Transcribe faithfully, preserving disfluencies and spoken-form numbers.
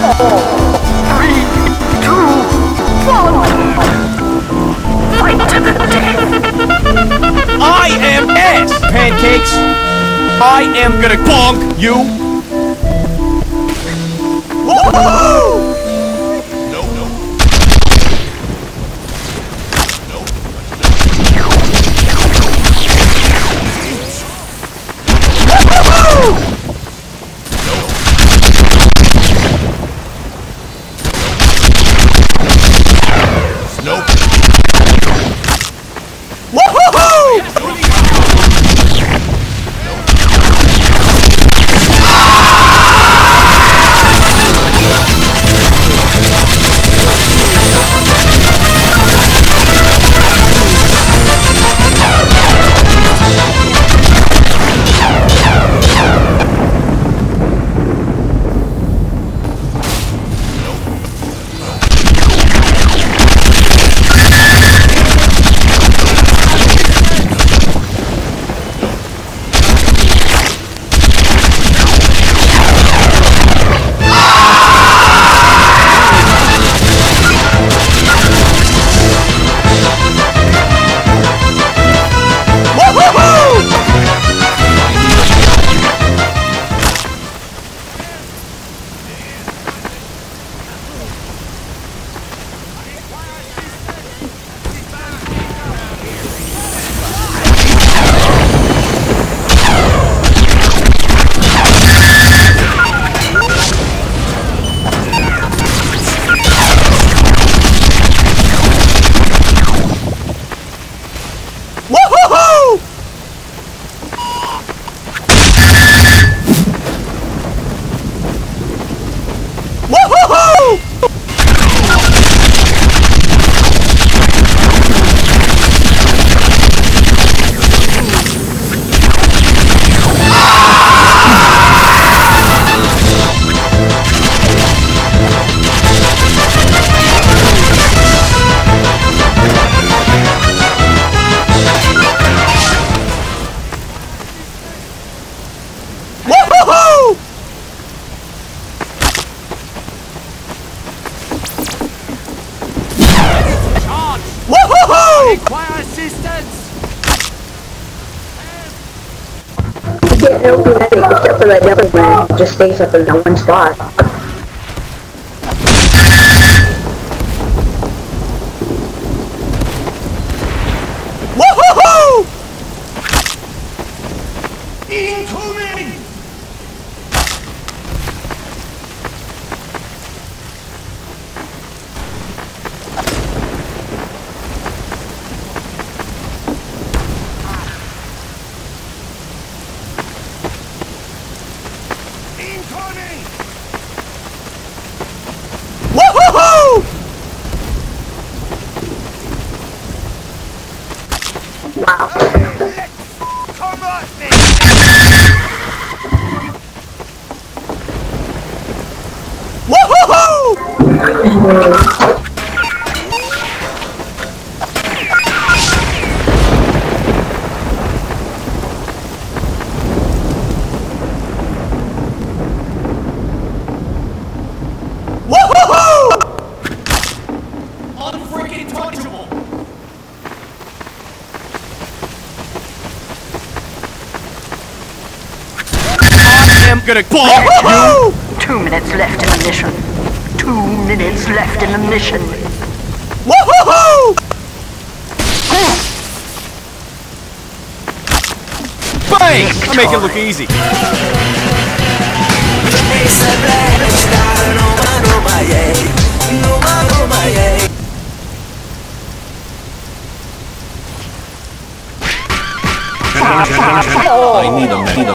Three, two, one. Fight to the death. I am ass, Pancakes. I am gonna bonk you. Woohoo! No, no. No. Woohoo! Nope. Woohoo! Require assistance! You can't help me except for that yellow man. Just stays up in that one spot. Woohoo! Incoming! Woohoo! Wow. Come at me! Woohoo! Unfreaking touchable! I'm gonna bonk you! Two minutes left in the mission. Two minutes left in the mission. Woohoo! Bang! I make it look easy. I need a man.